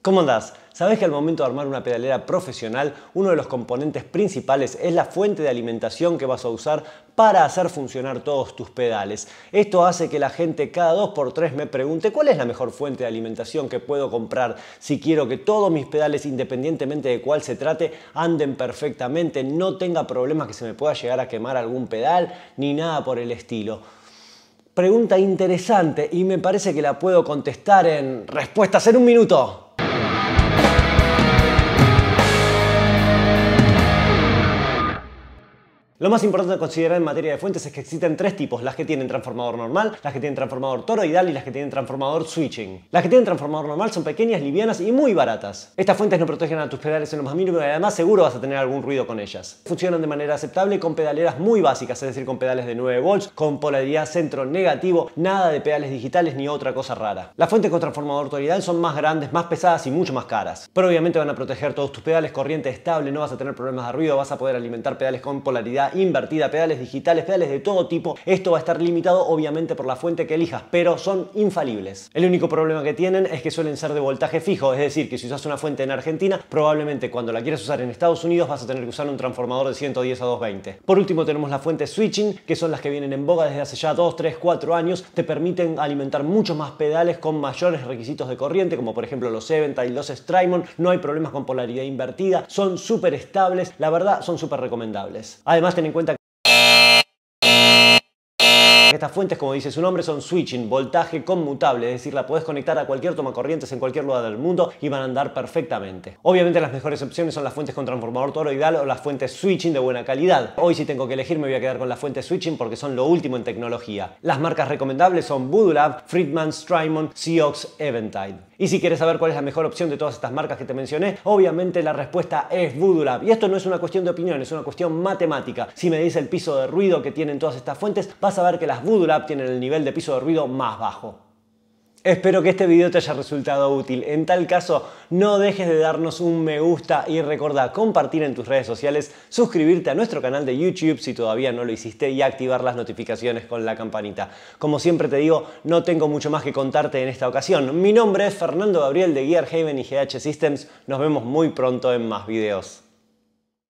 ¿Cómo andás? ¿Sabés que al momento de armar una pedalera profesional, uno de los componentes principales es la fuente de alimentación que vas a usar para hacer funcionar todos tus pedales? Esto hace que la gente cada 2x3 me pregunte ¿cuál es la mejor fuente de alimentación que puedo comprar si quiero que todos mis pedales, independientemente de cuál se trate, anden perfectamente, no tenga problemas que se me pueda llegar a quemar algún pedal ni nada por el estilo? Pregunta interesante y me parece que la puedo contestar en respuestas en un minuto. Lo más importante a considerar en materia de fuentes es que existen tres tipos: las que tienen transformador normal, las que tienen transformador toroidal y las que tienen transformador switching. Las que tienen transformador normal son pequeñas, livianas y muy baratas. Estas fuentes no protegen a tus pedales en lo más mínimo y además seguro vas a tener algún ruido con ellas. Funcionan de manera aceptable con pedaleras muy básicas, es decir, con pedales de 9 volts, con polaridad centro negativo, nada de pedales digitales ni otra cosa rara. Las fuentes con transformador toroidal son más grandes, más pesadas y mucho más caras, pero obviamente van a proteger todos tus pedales, corriente estable, no vas a tener problemas de ruido, vas a poder alimentar pedales con polaridad invertida, pedales digitales, pedales de todo tipo. Esto va a estar limitado obviamente por la fuente que elijas, pero son infalibles. El único problema que tienen es que suelen ser de voltaje fijo, es decir, que si usas una fuente en Argentina, probablemente cuando la quieras usar en Estados Unidos vas a tener que usar un transformador de 110 a 220. Por último tenemos las fuentes switching, que son las que vienen en boga desde hace ya 2, 3, 4 años. Te permiten alimentar muchos más pedales con mayores requisitos de corriente, como por ejemplo los Eventide y los Strymon. No hay problemas con polaridad invertida, son súper estables, la verdad son súper recomendables. Además ten en cuenta que estas fuentes, como dice su nombre, son switching, voltaje conmutable, es decir, la podés conectar a cualquier tomacorrientes en cualquier lugar del mundo y van a andar perfectamente. Obviamente las mejores opciones son las fuentes con transformador toroidal o las fuentes switching de buena calidad. Hoy si tengo que elegir me voy a quedar con las fuentes switching porque son lo último en tecnología. Las marcas recomendables son Voodoo Lab, Friedman, Strymon, Seox, Eventide. Y si quieres saber cuál es la mejor opción de todas estas marcas que te mencioné, obviamente la respuesta es Voodoo Lab. Y esto no es una cuestión de opinión, es una cuestión matemática. Si me dices el piso de ruido que tienen todas estas fuentes, vas a ver que las Voodoo Lab tienen el nivel de piso de ruido más bajo. Espero que este video te haya resultado útil. En tal caso, no dejes de darnos un me gusta y recordá compartir en tus redes sociales, suscribirte a nuestro canal de YouTube si todavía no lo hiciste y activar las notificaciones con la campanita. Como siempre te digo, no tengo mucho más que contarte en esta ocasión. Mi nombre es Fernando Gabriel de Gearhaven y GH Systems. Nos vemos muy pronto en más videos.